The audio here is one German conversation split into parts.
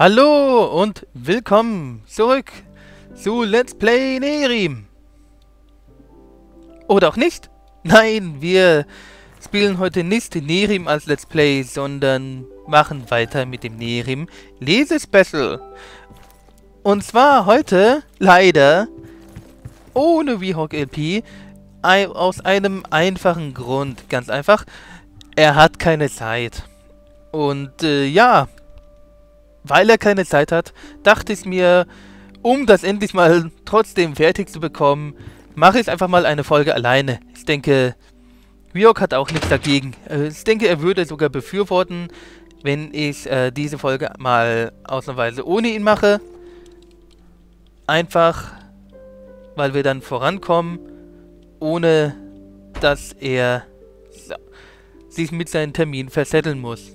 Hallo und willkommen zurück zu Let's Play Nehrim. Oder auch nicht. Nein, wir spielen heute nicht Nehrim als Let's Play, sondern machen weiter mit dem Nehrim Lesespecial. Und zwar heute leider ohne Weehawk LP aus einem einfachen Grund. Ganz einfach, er hat keine Zeit. Und ja, weil er keine Zeit hat, dachte ich mir, um das endlich mal trotzdem fertig zu bekommen, mache ich einfach mal eine Folge alleine. Ich denke, Weehawk hat auch nichts dagegen. Ich denke, er würde sogar befürworten, wenn ich diese Folge mal ausnahmsweise ohne ihn mache. Einfach, weil wir dann vorankommen, ohne dass er sich mit seinen Terminen verzetteln muss.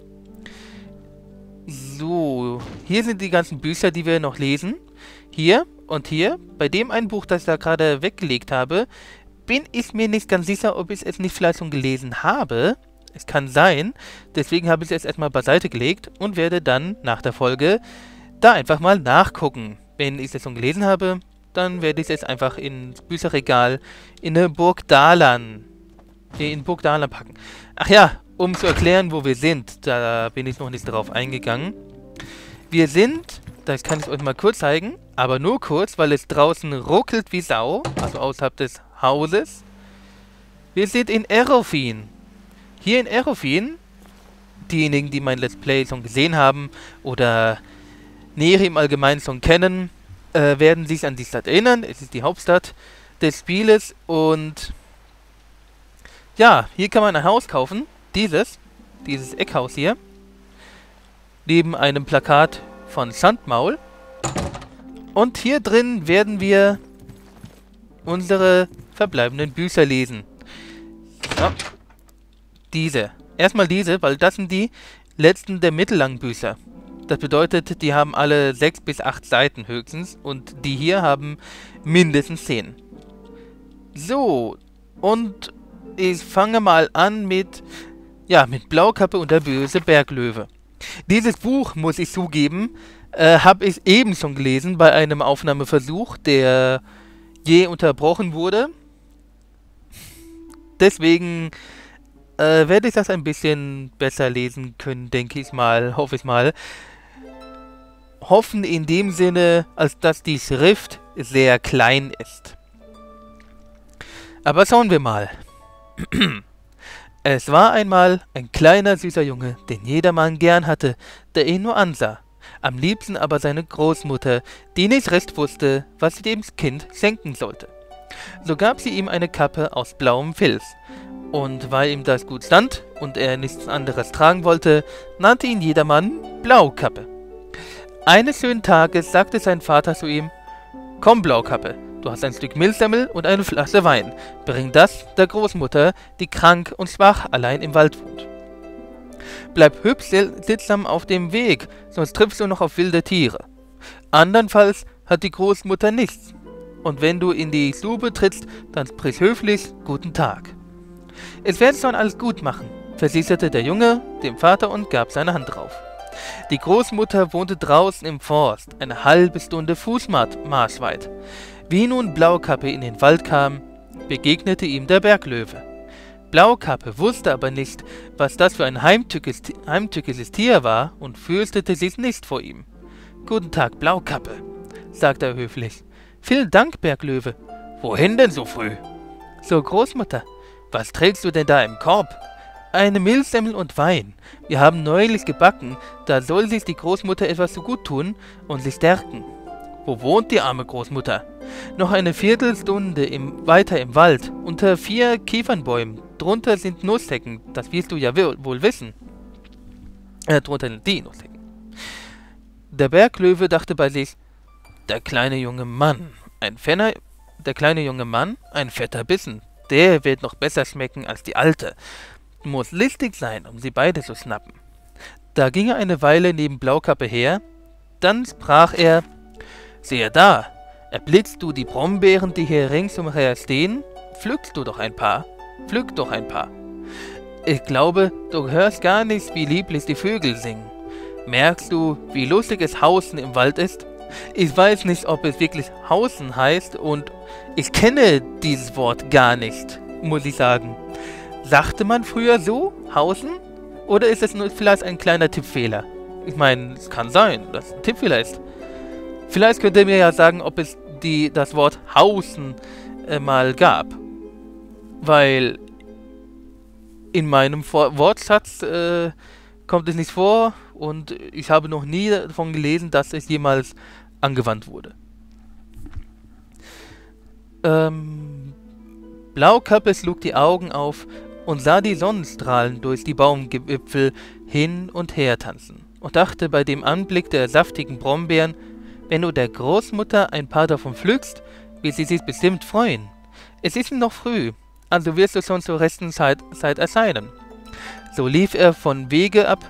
So, hier sind die ganzen Bücher, die wir noch lesen. Hier und hier. Bei dem einen Buch, das ich da gerade weggelegt habe, bin ich mir nicht ganz sicher, ob ich es nicht vielleicht schon gelesen habe. Es kann sein. Deswegen habe ich es erstmal beiseite gelegt und werde dann nach der Folge da einfach mal nachgucken. Wenn ich es schon gelesen habe, dann werde ich es einfach ins Bücherregal in Burg Dahlan packen. Ach ja, um zu erklären, wo wir sind, da bin ich noch nicht drauf eingegangen. Wir sind, das kann ich euch mal kurz zeigen, aber nur kurz, weil es draußen ruckelt wie Sau, also außerhalb des Hauses. Wir sind in Erofin. Hier in Erofin, diejenigen, die mein Let's Play schon gesehen haben oder Nehrim allgemein schon kennen, werden sich an die Stadt erinnern. Es ist die Hauptstadt des Spieles und ja, hier kann man ein Haus kaufen. Dieses Eckhaus hier. Neben einem Plakat von Sandmaul. Und hier drin werden wir unsere verbleibenden Bücher lesen. So. Diese. Erstmal diese, weil das sind die letzten der mittellangen Bücher. Das bedeutet, die haben alle 6 bis 8 Seiten höchstens. Und die hier haben mindestens 10. So. Und ich fange mal an mit Blaukappe und der böse Berglöwe. Dieses Buch, muss ich zugeben, habe ich eben schon gelesen bei einem Aufnahmeversuch, der je unterbrochen wurde. Deswegen werde ich das ein bisschen besser lesen können, denke ich mal, hoffe ich mal. Hoffen in dem Sinne, als dass die Schrift sehr klein ist. Aber schauen wir mal. Es war einmal ein kleiner, süßer Junge, den jedermann gern hatte, der ihn nur ansah. Am liebsten aber seine Großmutter, die nicht recht wusste, was sie dem Kind schenken sollte. So gab sie ihm eine Kappe aus blauem Filz. Und weil ihm das gut stand und er nichts anderes tragen wollte, nannte ihn jedermann Blaukappe. Eines schönen Tages sagte sein Vater zu ihm: »Komm, Blaukappe, du hast ein Stück Milchsemmel und eine Flasche Wein. Bring das der Großmutter, die krank und schwach allein im Wald wohnt. Bleib hübsch sittsam auf dem Weg, sonst triffst du noch auf wilde Tiere. Andernfalls hat die Großmutter nichts. Und wenn du in die Stube trittst, dann sprich höflich Guten Tag. Es wird schon alles gut machen«, versicherte der Junge dem Vater und gab seine Hand drauf. Die Großmutter wohnte draußen im Forst, eine halbe Stunde Fußmarsch weit. Wie nun Blaukappe in den Wald kam, begegnete ihm der Berglöwe. Blaukappe wusste aber nicht, was das für ein heimtückisches Tier war und fürchtete sich nicht vor ihm. »Guten Tag, Blaukappe«, sagte er höflich. »Vielen Dank, Berglöwe. Wohin denn so früh?« »So, Großmutter, was trägst du denn da im Korb?« »Eine Milchsemmel und Wein. Wir haben neulich gebacken, da soll sich die Großmutter etwas so gut tun und sich stärken.« »Wo wohnt die arme Großmutter?« »Noch eine Viertelstunde weiter im Wald, unter 4 Kiefernbäumen. Drunter sind Nusshecken, das wirst du ja wohl wissen.« Drunter sind die Nusshecken. Der Berglöwe dachte bei sich: Der kleine junge Mann, ein fetter Bissen, der wird noch besser schmecken als die Alte. Muss listig sein, um sie beide zu schnappen. Da ging er eine Weile neben Blaukappe her, dann sprach er: »Siehe da, erblickst du die Brombeeren, die hier ringsumher stehen? Pflück doch ein paar. Ich glaube, du hörst gar nicht, wie lieblich die Vögel singen. Merkst du, wie lustig es Hausen im Wald ist? Ich weiß nicht, ob es wirklich Hausen heißt und ich kenne dieses Wort gar nicht, muss ich sagen. Sagte man früher so, Hausen? Oder ist es nur vielleicht ein kleiner Tippfehler? Ich meine, es kann sein, dass es ein Tippfehler ist. Vielleicht könnt ihr mir ja sagen, ob es das Wort Hausen mal gab. Weil in meinem Wortschatz kommt es nicht vor und ich habe noch nie davon gelesen, dass es jemals angewandt wurde. Blaukappe schlug die Augen auf und sah die Sonnenstrahlen durch die Baumwipfel hin und her tanzen und dachte bei dem Anblick der saftigen Brombeeren, wenn du der Großmutter ein paar davon pflückst, wird sie sich bestimmt freuen. Es ist noch früh, also wirst du schon zur rechten Zeit erscheinen. So lief er vom Wege ab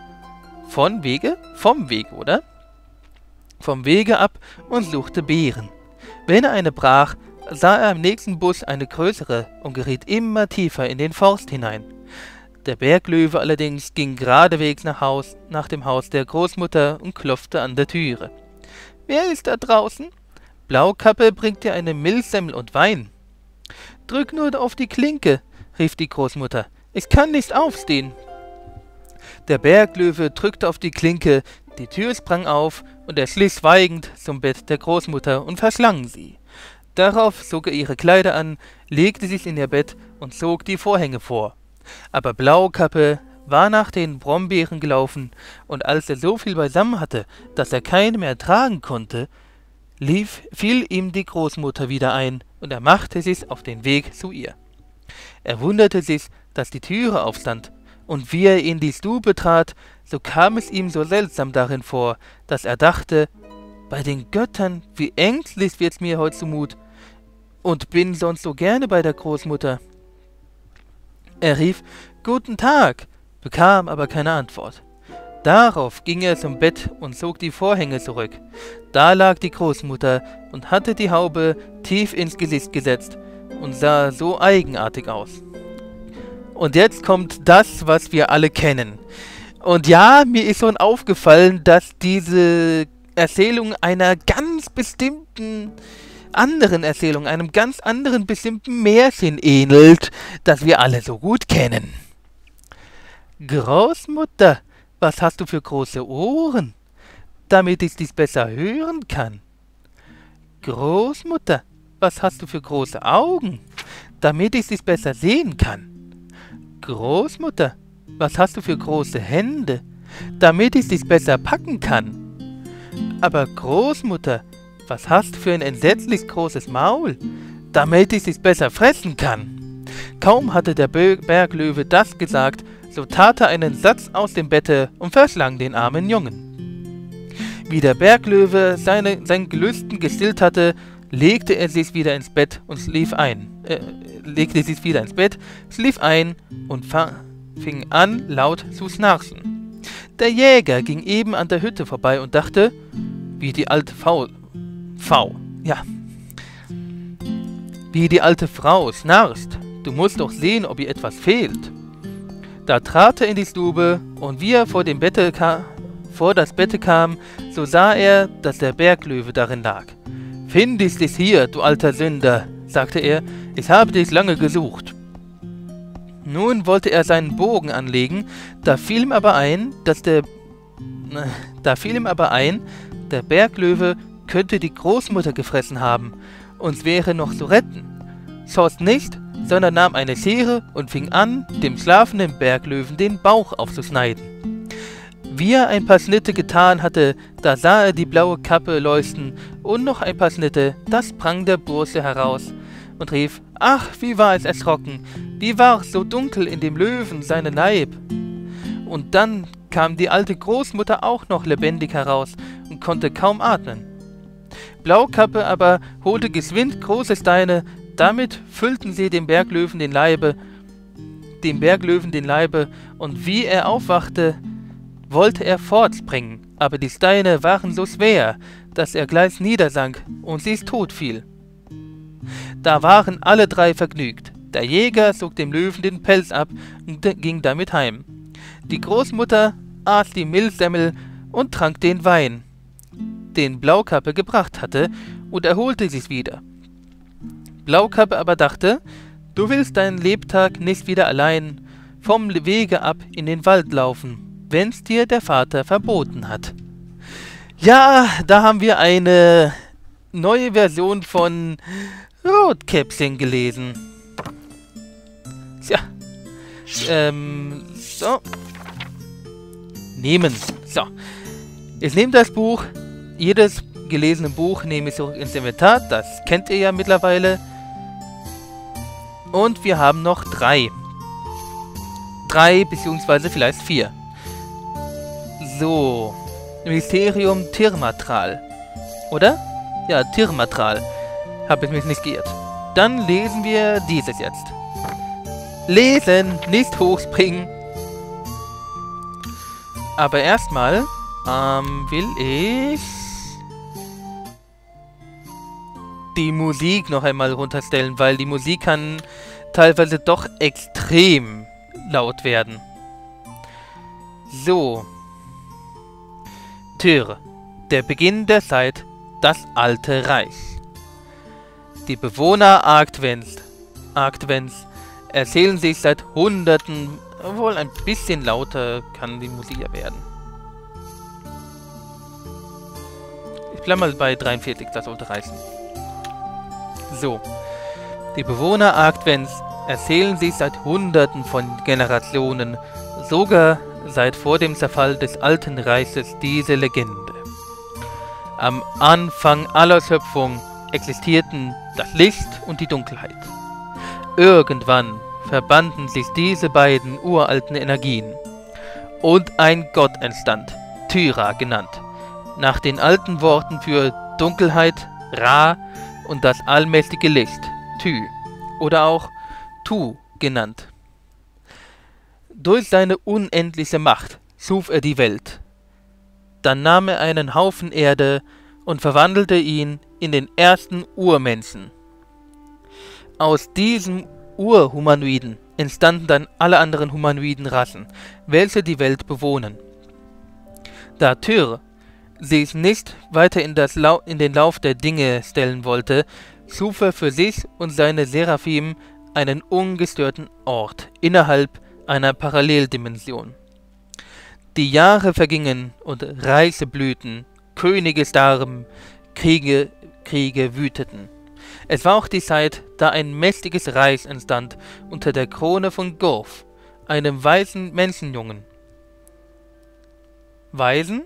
und suchte Beeren. Wenn er eine brach, sah er am nächsten Busch eine größere und geriet immer tiefer in den Forst hinein. Der Berglöwe allerdings ging geradewegs nach dem Haus der Großmutter und klopfte an der Türe. »Wer ist da draußen? Blaukappe bringt dir eine Milchsemmel und Wein.« »Drück nur auf die Klinke«, rief die Großmutter. »Ich kann nicht aufstehen.« Der Berglöwe drückte auf die Klinke, die Tür sprang auf und er schlich schweigend zum Bett der Großmutter und verschlang sie. Darauf zog er ihre Kleider an, legte sich in ihr Bett und zog die Vorhänge vor. Aber Blaukappe war nach den Brombeeren gelaufen, und als er so viel beisammen hatte, dass er keine mehr tragen konnte, fiel ihm die Großmutter wieder ein, und er machte sich auf den Weg zu ihr. Er wunderte sich, dass die Türe aufstand, und wie er in die Stube trat, so kam es ihm so seltsam darin vor, dass er dachte, bei den Göttern, wie ängstlich wird's mir heute zumut, und bin sonst so gerne bei der Großmutter. Er rief, »Guten Tag«, bekam aber keine Antwort. Darauf ging er zum Bett und zog die Vorhänge zurück. Da lag die Großmutter und hatte die Haube tief ins Gesicht gesetzt und sah so eigenartig aus. Und jetzt kommt das, was wir alle kennen. Und ja, mir ist schon aufgefallen, dass diese Erzählung einer ganz bestimmten anderen Erzählung, einem ganz anderen bestimmten Märchen ähnelt, das wir alle so gut kennen. »Großmutter, was hast du für große Ohren, damit ich dich besser hören kann? Großmutter, was hast du für große Augen, damit ich dich besser sehen kann? Großmutter, was hast du für große Hände, damit ich dich besser packen kann? Aber Großmutter, was hast du für ein entsetzlich großes Maul, damit ich dich besser fressen kann?« Kaum hatte der Berglöwe das gesagt, so tat er einen Satz aus dem Bette und verschlang den armen Jungen. Wie der Berglöwe sein Gelüsten gestillt hatte, legte er sich wieder ins Bett und schlief ein, und fing an, laut zu schnarchen. Der Jäger ging eben an der Hütte vorbei und dachte, wie die alte Frau schnarcht, du musst doch sehen, ob ihr etwas fehlt. Da trat er in die Stube, und wie er vor das Bette kam, so sah er, dass der Berglöwe darin lag. »Findest dich hier, du alter Sünder«, sagte er, »ich habe dich lange gesucht.« Nun wollte er seinen Bogen anlegen, da fiel ihm aber ein, der Berglöwe könnte die Großmutter gefressen haben, und wäre noch zu retten. Schoss nicht, sondern nahm eine Schere und fing an, dem schlafenden Berglöwen den Bauch aufzuschneiden. Wie er ein paar Schnitte getan hatte, da sah er die blaue Kappe leuchten und noch ein paar Schnitte, da sprang der Bursche heraus und rief, »Ach, wie war es erschrocken, wie war es so dunkel in dem Löwen seinen Leib!« Und dann kam die alte Großmutter auch noch lebendig heraus und konnte kaum atmen. Blaukappe aber holte geschwind große Steine, damit füllten sie dem Berglöwen den Leibe, und wie er aufwachte, wollte er fortspringen, aber die Steine waren so schwer, dass er gleich niedersank und sich tot fiel. Da waren alle drei vergnügt. Der Jäger zog dem Löwen den Pelz ab und ging damit heim. Die Großmutter aß die Milchsemmel und trank den Wein, den Blaukappe gebracht hatte, und erholte sich wieder. Blaukappe aber dachte, du willst deinen Lebtag nicht wieder allein vom Wege ab in den Wald laufen, wenn's dir der Vater verboten hat. Ja, da haben wir eine neue Version von Rotkäppchen gelesen. Tja. So. Nehmen. So. Ich nehme das Buch. Jedes gelesene Buch nehme ich zurück ins Inventar. Das kennt ihr ja mittlerweile. Und wir haben noch 3. 3 beziehungsweise vielleicht 4. So. Mysterium Tirmatral. Oder? Ja, Tirmatral. Habe ich mich nicht geirrt. Dann lesen wir dieses jetzt. Lesen, nicht hochspringen. Aber erstmal will ich die Musik noch einmal runterstellen, weil die Musik kann teilweise doch extrem laut werden. So. Tyr. Der Beginn der Zeit, das alte Reich. Die Bewohner Argtwens erzählen sich seit Hunderten, obwohl ein bisschen lauter kann die Musik ja werden. Ich bleibe mal bei 43, das sollte reichen. So. Die Bewohner Argtwens erzählen sich seit Hunderten von Generationen, sogar seit vor dem Zerfall des alten Reiches, diese Legende. Am Anfang aller Schöpfung existierten das Licht und die Dunkelheit. Irgendwann verbanden sich diese beiden uralten Energien und ein Gott entstand, Tyra genannt, nach den alten Worten für Dunkelheit, Ra, und das allmächtige Licht, Ty, oder auch Tu genannt. Durch seine unendliche Macht schuf er die Welt. Dann nahm er einen Haufen Erde und verwandelte ihn in den ersten Urmenschen. Aus diesem Urhumanoiden entstanden dann alle anderen humanoiden Rassen, welche die Welt bewohnen. Da Tyr sich nicht weiter in den Lauf der Dinge stellen wollte, schuf er für sich und seine Seraphim einen ungestörten Ort innerhalb einer Paralleldimension. Die Jahre vergingen und Reiche blühten, Könige starben, Kriege wüteten. Es war auch die Zeit, da ein mächtiges Reich entstand unter der Krone von Gorf, einem weißen Menschenjungen. Weißen?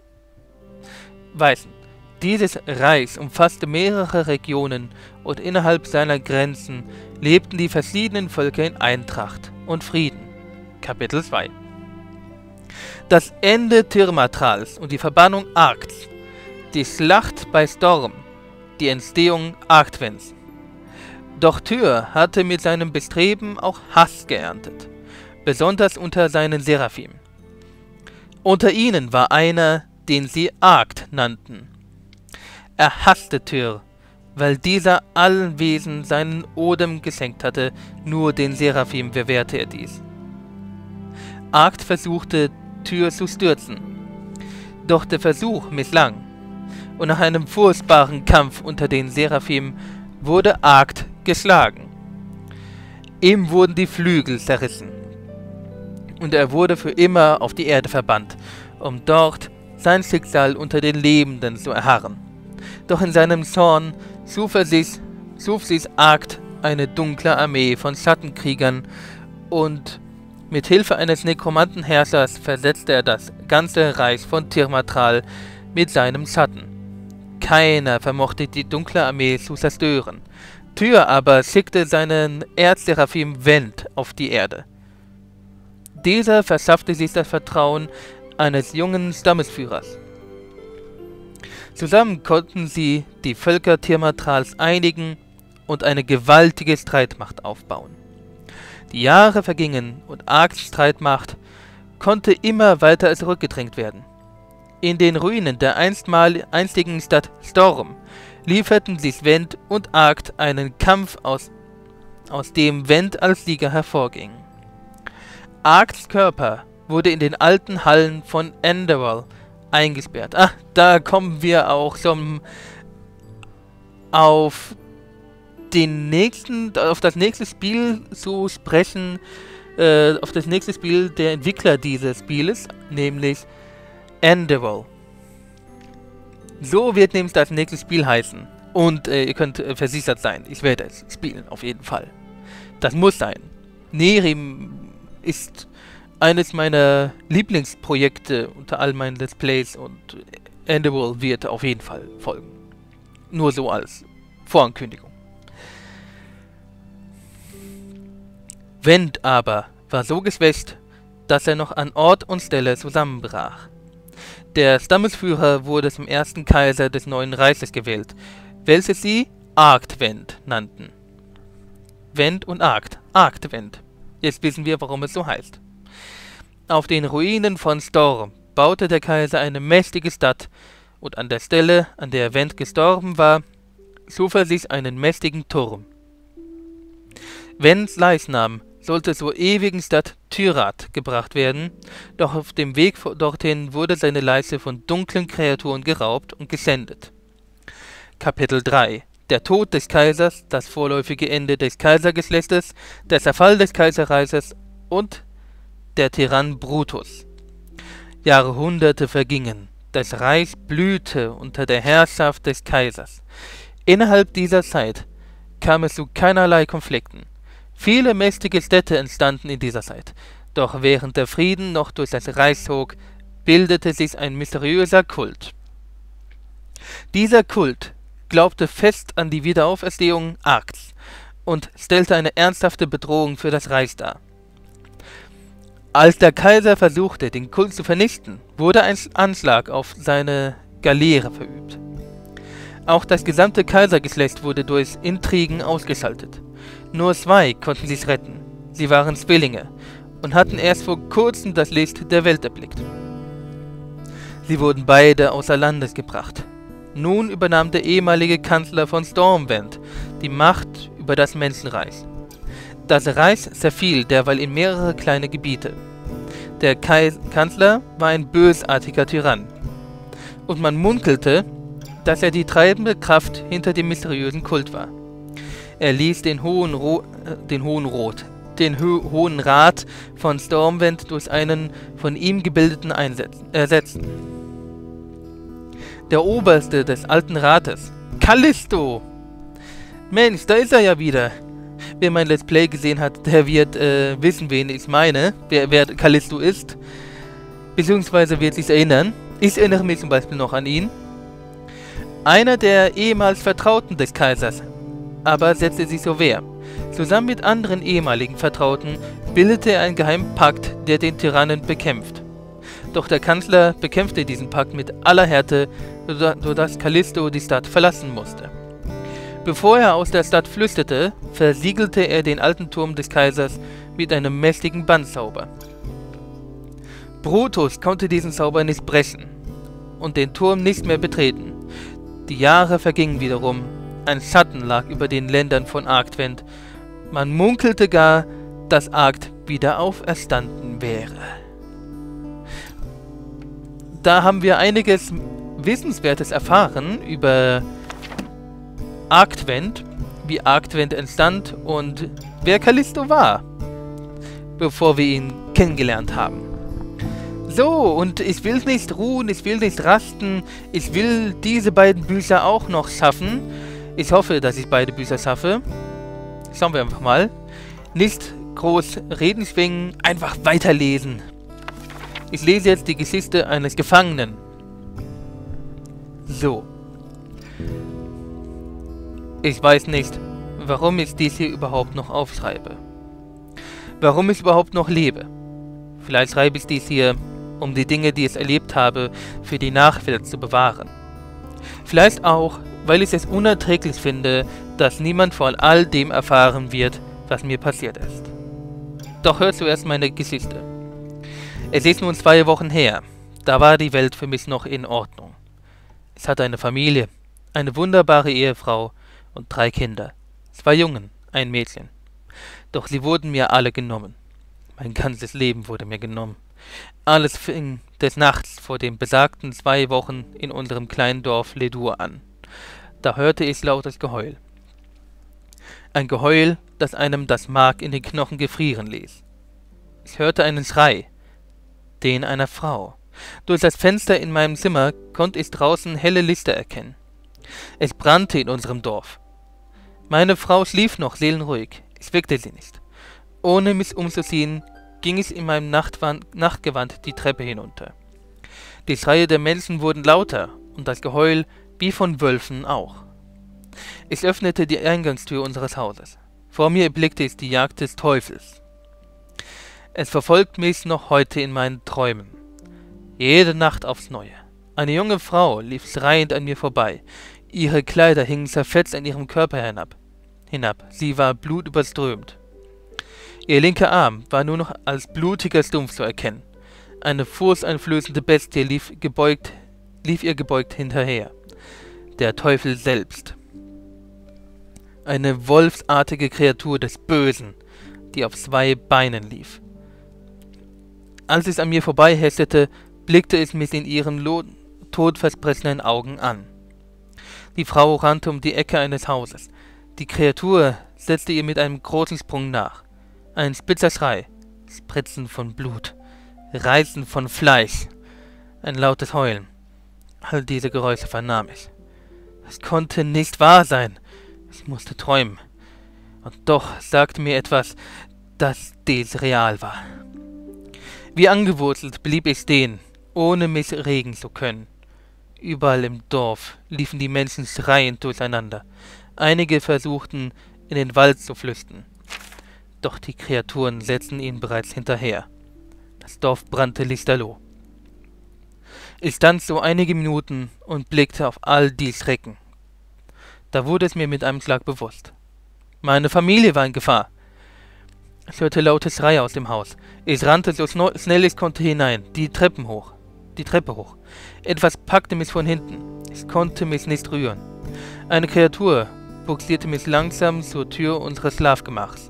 Dieses Reich umfasste mehrere Regionen und innerhalb seiner Grenzen lebten die verschiedenen Völker in Eintracht und Frieden. Kapitel 2. Das Ende Tirmatrals und die Verbannung Arks, die Schlacht bei Storm, die Entstehung Argtwens. Doch Tyr hatte mit seinem Bestreben auch Hass geerntet, besonders unter seinen Seraphim. Unter ihnen war einer, den sie Argt nannten. Er hasste Tyr, weil dieser allen Wesen seinen Odem geschenkt hatte, nur den Seraphim verwehrte er dies. Argt versuchte, Tyr zu stürzen, doch der Versuch misslang, und nach einem furchtbaren Kampf unter den Seraphim wurde Argt geschlagen. Ihm wurden die Flügel zerrissen, und er wurde für immer auf die Erde verbannt, um dort sein Schicksal unter den Lebenden zu erharren. Doch in seinem Zorn schuf sich Argt eine dunkle Armee von Schattenkriegern, und mit Hilfe eines Nekromantenherrschers versetzte er das ganze Reich von Tirmatral mit seinem Schatten. Keiner vermochte die dunkle Armee zu zerstören. Tyr aber schickte seinen Erzseraphim Wend auf die Erde. Dieser verschaffte sich das Vertrauen eines jungen Stammesführers. Zusammen konnten sie die Völker Tirmatrals einigen und eine gewaltige Streitmacht aufbauen. Die Jahre vergingen und Args Streitmacht konnte immer weiter zurückgedrängt werden. In den Ruinen der einstigen Stadt Storm lieferten sich Wend und Argt einen Kampf aus dem Wend als Sieger hervorging. Argts Körper wurde in den alten Hallen von Enderal eingesperrt. Ah, da kommen wir auch schon auf auf das nächste Spiel zu sprechen, auf das nächste Spiel der Entwickler dieses Spieles, nämlich Endeavor. So wird nämlich das nächste Spiel heißen. Und ihr könnt versichert sein, ich werde es spielen, auf jeden Fall. Das muss sein. Nerim ist eines meiner Lieblingsprojekte unter all meinen Let's Plays und Endeavor wird auf jeden Fall folgen. Nur so als Vorankündigung. Wendt aber war so geschwächt, dass er noch an Ort und Stelle zusammenbrach. Der Stammesführer wurde zum ersten Kaiser des neuen Reiches gewählt, welches sie Arctwend nannten. Wend und Arctwend. Jetzt wissen wir, warum es so heißt. Auf den Ruinen von Storm baute der Kaiser eine mächtige Stadt, und an der Stelle, an der Wend gestorben war, schuf er sich einen mächtigen Turm. Wends Leichnam sollte zur ewigen Stadt Tyrath gebracht werden, doch auf dem Weg dorthin wurde seine Leiche von dunklen Kreaturen geraubt und geschändet. Kapitel 3: Der Tod des Kaisers, das vorläufige Ende des Kaisergeschlechtes, der Zerfall des Kaiserreiches und der Tyrann Brutus. Jahrhunderte vergingen, das Reich blühte unter der Herrschaft des Kaisers. Innerhalb dieser Zeit kam es zu keinerlei Konflikten. Viele mächtige Städte entstanden in dieser Zeit, doch während der Frieden noch durch das Reich zog, bildete sich ein mysteriöser Kult. Dieser Kult glaubte fest an die Wiederauferstehung Arcs und stellte eine ernsthafte Bedrohung für das Reich dar. Als der Kaiser versuchte, den Kult zu vernichten, wurde ein Anschlag auf seine Galeere verübt. Auch das gesamte Kaisergeschlecht wurde durch Intrigen ausgeschaltet. Nur zwei konnten sich retten. Sie waren Zwillinge und hatten erst vor kurzem das Licht der Welt erblickt. Sie wurden beide außer Landes gebracht. Nun übernahm der ehemalige Kanzler von Stormwind die Macht über das Menschenreich. Das Reich zerfiel derweil in mehrere kleine Gebiete. Der Kanzler war ein bösartiger Tyrann. Und man munkelte, dass er die treibende Kraft hinter dem mysteriösen Kult war. Er ließ den Hohen Rat von Stormwind durch einen von ihm gebildeten ersetzen. Der Oberste des alten Rates, Callisto! Mensch, da ist er ja wieder! Wer mein Let's Play gesehen hat, der wird wissen, wen ich meine, wer Callisto ist. Beziehungsweise wird sich erinnern. Ich erinnere mich zum Beispiel noch an ihn. Einer der ehemals Vertrauten des Kaisers, aber setzte sich zur Wehr. Zusammen mit anderen ehemaligen Vertrauten bildete er einen geheimen Pakt, der den Tyrannen bekämpft. Doch der Kanzler bekämpfte diesen Pakt mit aller Härte, sodass Callisto die Stadt verlassen musste. Bevor er aus der Stadt flüchtete, versiegelte er den alten Turm des Kaisers mit einem mächtigen Bandzauber. Brutus konnte diesen Zauber nicht brechen und den Turm nicht mehr betreten. Die Jahre vergingen wiederum, ein Schatten lag über den Ländern von Arctwend. Man munkelte gar, dass Arct wieder auferstanden wäre. Da haben wir einiges Wissenswertes erfahren über Arctwend, wie Arctwend entstand und wer Callisto war, bevor wir ihn kennengelernt haben. So, und ich will nicht ruhen, ich will nicht rasten, ich will diese beiden Bücher auch noch schaffen. Ich hoffe, dass ich beide Bücher schaffe. Schauen wir einfach mal. Nicht groß reden schwingen, einfach weiterlesen. Ich lese jetzt die Geschichte eines Gefangenen. So. Ich weiß nicht, warum ich dies hier überhaupt noch aufschreibe. Warum ich überhaupt noch lebe. Vielleicht schreibe ich dies hier, um die Dinge, die ich erlebt habe, für die Nachwelt zu bewahren. Vielleicht auch, weil ich es unerträglich finde, dass niemand von all dem erfahren wird, was mir passiert ist. Doch hört zuerst meine Geschichte. Es ist nun 2 Wochen her. Da war die Welt für mich noch in Ordnung. Ich hatte eine Familie, eine wunderbare Ehefrau und 3 Kinder. 2 Jungen, ein Mädchen. Doch sie wurden mir alle genommen. Mein ganzes Leben wurde mir genommen. Alles fing des Nachts vor den besagten 2 Wochen in unserem kleinen Dorf Ledur an. Da hörte ich lautes Geheul. Ein Geheul, das einem das Mark in den Knochen gefrieren ließ. Ich hörte einen Schrei, den einer Frau. Durch das Fenster in meinem Zimmer konnte ich draußen helle Lichter erkennen. Es brannte in unserem Dorf. Meine Frau schlief noch seelenruhig. Ich weckte sie nicht. Ohne mich umzusehen, ging ich in meinem Nachtgewand die Treppe hinunter. Die Schreie der Menschen wurden lauter und das Geheul wie von Wölfen auch. Ich öffnete die Eingangstür unseres Hauses. Vor mir erblickte ich die Jagd des Teufels. Es verfolgt mich noch heute in meinen Träumen. Jede Nacht aufs Neue. Eine junge Frau lief schreiend an mir vorbei. Ihre Kleider hingen zerfetzt an ihrem Körper hinab. Sie war blutüberströmt. Ihr linker Arm war nur noch als blutiger Stumpf zu erkennen. Eine furchteinflößende Bestie lief ihr gebeugt hinterher. Der Teufel selbst. Eine wolfsartige Kreatur des Bösen, die auf 2 Beinen lief. Als es an mir vorbeihechtelte, blickte es mich in ihren todversprechenden Augen an. Die Frau rannte um die Ecke eines Hauses. Die Kreatur setzte ihr mit einem großen Sprung nach. Ein spitzer Schrei, Spritzen von Blut, Reißen von Fleisch, ein lautes Heulen. All diese Geräusche vernahm ich. Es konnte nicht wahr sein. Ich musste träumen. Und doch sagte mir etwas, dass dies real war. Wie angewurzelt blieb ich stehen, ohne mich regen zu können. Überall im Dorf liefen die Menschen schreiend durcheinander. Einige versuchten, in den Wald zu flüchten. Doch die Kreaturen setzten ihnen bereits hinterher. Das Dorf brannte lichterloh. Ich stand so einige Minuten und blickte auf all die Schrecken. Da wurde es mir mit einem Schlag bewusst. Meine Familie war in Gefahr. Ich hörte laute Schreie aus dem Haus. Ich rannte so schnell ich konnte hinein, die Treppe hoch. Etwas packte mich von hinten. Ich konnte mich nicht rühren. Eine Kreatur buxierte mich langsam zur Tür unseres Schlafgemachs.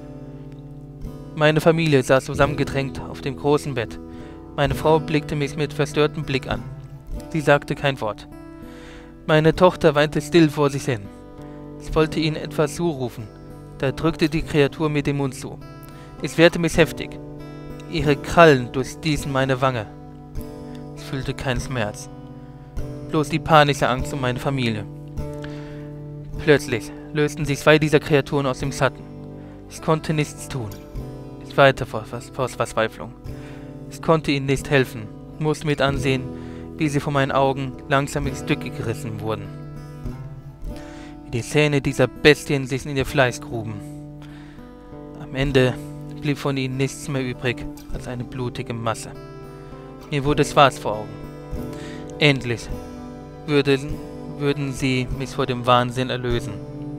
Meine Familie saß zusammengedrängt auf dem großen Bett. Meine Frau blickte mich mit verstörtem Blick an. Sie sagte kein Wort. Meine Tochter weinte still vor sich hin. Ich wollte ihnen etwas zurufen. Da drückte die Kreatur mir den Mund zu. Ich wehrte mich heftig. Ihre Krallen durchstießen meine Wange. Ich fühlte keinen Schmerz. Bloß die panische Angst um meine Familie. Plötzlich lösten sich 2 dieser Kreaturen aus dem Schatten. Ich konnte nichts tun. Ich weinte vor Verzweiflung. Ich konnte ihnen nicht helfen, musste mit ansehen, wie sie vor meinen Augen langsam in Stücke gerissen wurden. Wie die Zähne dieser Bestien sich in ihr Fleisch gruben. Am Ende blieb von ihnen nichts mehr übrig als eine blutige Masse. Mir wurde schwarz vor Augen. Endlich würden sie mich vor dem Wahnsinn erlösen.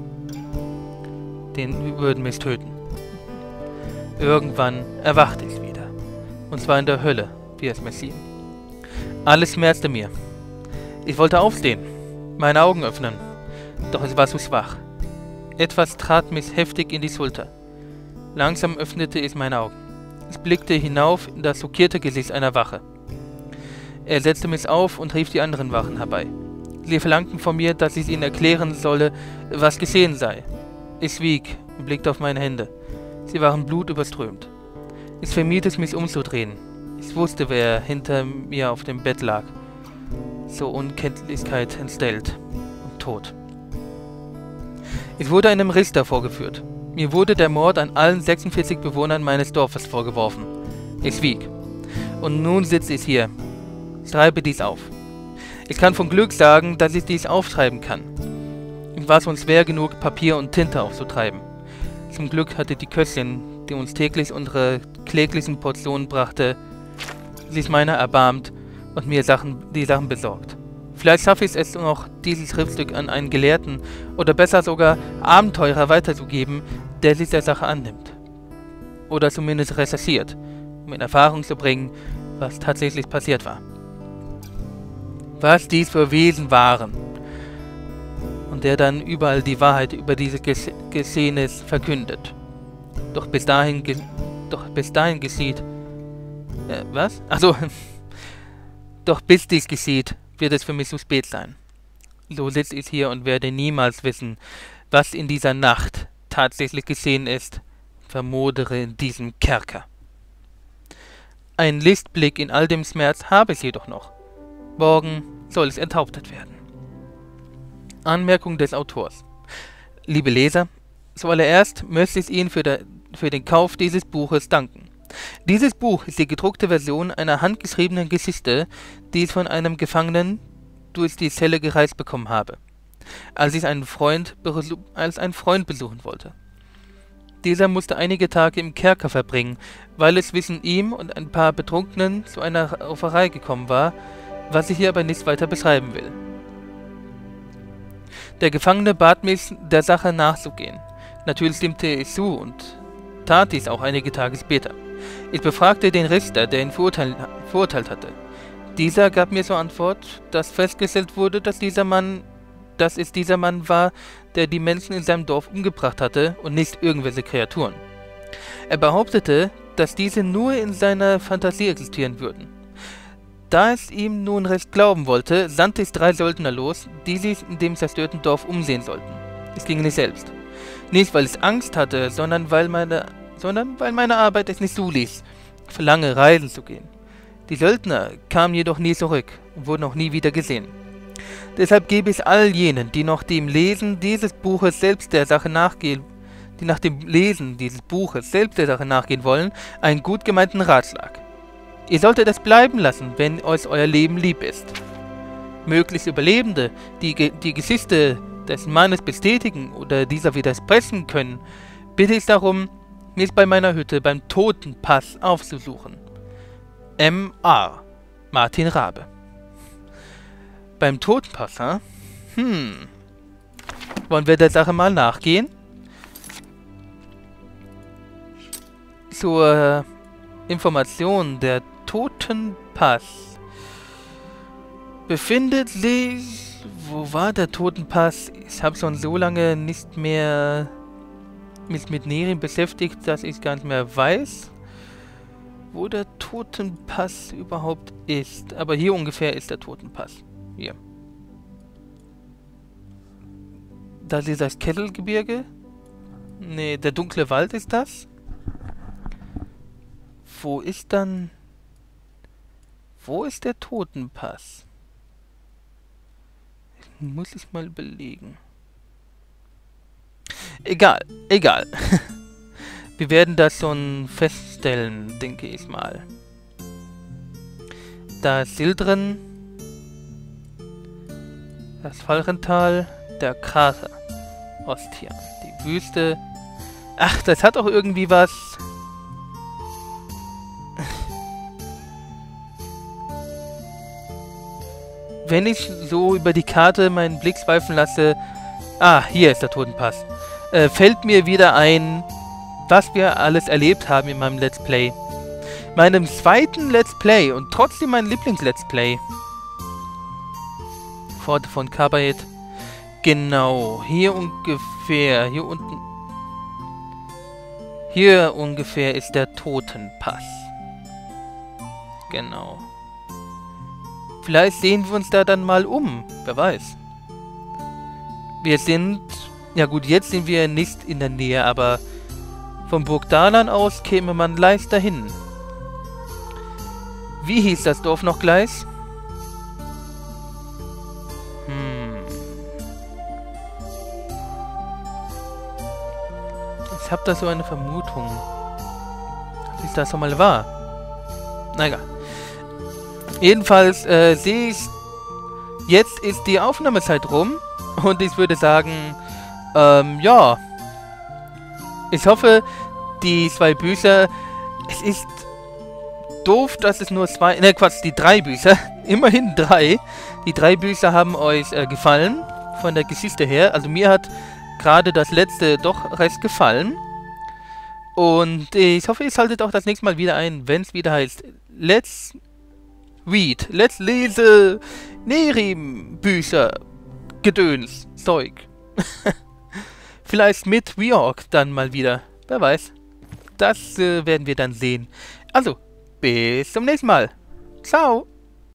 Würden mich töten. Irgendwann erwachte ich wieder. Und zwar in der Hölle, wie es mir schien. Alles schmerzte mir. Ich wollte aufstehen, meine Augen öffnen, doch ich war zu schwach. Etwas trat mich heftig in die Schulter. Langsam öffnete ich meine Augen. Ich blickte hinauf in das schockierte Gesicht einer Wache. Er setzte mich auf und rief die anderen Wachen herbei. Sie verlangten von mir, dass ich ihnen erklären solle, was geschehen sei. Ich schwieg und blickte auf meine Hände. Sie waren blutüberströmt. Ich vermied es, mich umzudrehen. Ich wusste, wer hinter mir auf dem Bett lag. Zur Unkenntlichkeit entstellt und tot. Ich wurde einem Richter vorgeführt. Mir wurde der Mord an allen 46 Bewohnern meines Dorfes vorgeworfen. Ich schwieg. Und nun sitze ich hier. Schreibe dies auf. Ich kann von Glück sagen, dass ich dies aufschreiben kann. Es war schon schwer genug, Papier und Tinte aufzutreiben. Zum Glück hatte die Köchin, die uns täglich unsere kläglichen Portionen brachte, sich meiner erbarmt und mir die Sachen besorgt. Vielleicht schaffe ich es noch, dieses Schriftstück an einen Gelehrten oder besser sogar Abenteurer weiterzugeben, der sich der Sache annimmt. Oder zumindest recherchiert, um in Erfahrung zu bringen, was tatsächlich passiert war. Was dies für Wesen waren. Und der dann überall die Wahrheit über dieses Geschehnis verkündet. Doch bis dahin geschieht... was? Also, Doch bis dies geschieht, wird es für mich zu spät sein. So sitze ich hier und werde niemals wissen, was in dieser Nacht tatsächlich geschehen ist, vermodere in diesem Kerker. Einen Lichtblick in all dem Schmerz habe ich jedoch noch. Morgen soll es enthauptet werden. Anmerkung des Autors. Liebe Leser, zuallererst möchte ich Ihnen für den Kauf dieses Buches danken. Dieses Buch ist die gedruckte Version einer handgeschriebenen Geschichte, die ich von einem Gefangenen durch die Zelle gereist bekommen habe, als ich einen Freund besuchen wollte. Dieser musste einige Tage im Kerker verbringen, weil es zwischen ihm und ein paar Betrunkenen zu einer Rauferei gekommen war, was ich hier aber nicht weiter beschreiben will. Der Gefangene bat mich, der Sache nachzugehen. Natürlich stimmte ich zu und tat dies auch einige Tage später. Ich befragte den Richter, der ihn verurteilt hatte. Dieser gab mir zur Antwort, dass festgestellt wurde, dass es dieser Mann war, der die Menschen in seinem Dorf umgebracht hatte und nicht irgendwelche Kreaturen. Er behauptete, dass diese nur in seiner Fantasie existieren würden. Da es ihm nun recht glauben wollte, sandte ich 3 Söldner los, die sich in dem zerstörten Dorf umsehen sollten. Ich ging nicht selbst. Nicht, weil ich Angst hatte, sondern weil meine Arbeit es nicht zuließ, für lange Reisen zu gehen. Die Söldner kamen jedoch nie zurück und wurden auch nie wieder gesehen. Deshalb gebe ich all jenen, die nach dem Lesen dieses Buches selbst der Sache nachgehen wollen, einen gut gemeinten Ratschlag. Ihr solltet es bleiben lassen, wenn euch euer Leben lieb ist. Möglichst Überlebende, die die Geschichte des Mannes bestätigen oder dieser widersprechen können, bitte ich darum, mich bei meiner Hütte beim Totenpass aufzusuchen. M.A. Martin Rabe. Beim Totenpass, ha? Wollen wir der Sache mal nachgehen? Zur Information, der Totenpass befindet sich... Wo war der Totenpass? Ich habe schon so lange nicht mehr mich mit Nerien beschäftigt, dass ich gar nicht mehr weiß, wo der Totenpass überhaupt ist. Aber hier ungefähr ist der Totenpass. Hier. Das ist das Kettelgebirge. Ne, der dunkle Wald ist das. Wo ist dann... Wo ist der Totenpass? Muss ich mal überlegen. Egal, egal. Wir werden das schon feststellen, denke ich mal. Da ist Sildren, das Falchental, der Krater, Ostia, die Wüste. Ach, das hat auch irgendwie was. Wenn ich so über die Karte meinen Blick schweifen lasse... Ah, hier ist der Totenpass. Fällt mir wieder ein, was wir alles erlebt haben in meinem Let's Play. Meinem zweiten Let's Play und trotzdem mein Lieblings-Let's Play. Pforte von Kabayet. Genau, hier ungefähr, hier unten. Hier ungefähr ist der Totenpass. Genau. Vielleicht sehen wir uns da dann mal um. Wer weiß. Wir sind... Ja gut, jetzt sind wir nicht in der Nähe, aber... Von Burg Dahlan aus käme man leicht dahin. Wie hieß das Dorf noch gleich? Ich habe da so eine Vermutung. Dass ich das schon mal war. Na egal. Jedenfalls sehe ich, jetzt ist die Aufnahmezeit rum und ich würde sagen, ja, ich hoffe, die 2 Bücher, es ist doof, dass es nur 2, ne Quatsch, die 3 Bücher, immerhin 3, die 3 Bücher haben euch gefallen, von der Geschichte her, also mir hat gerade das letzte doch recht gefallen und ich hoffe, ihr schaltet auch das nächste Mal wieder ein, wenn es wieder heißt, Let's lese Nerim-Bücher, Gedöns, Zeug. Vielleicht mit Reorg dann mal wieder. Wer weiß. Das werden wir dann sehen. Also, bis zum nächsten Mal. Ciao.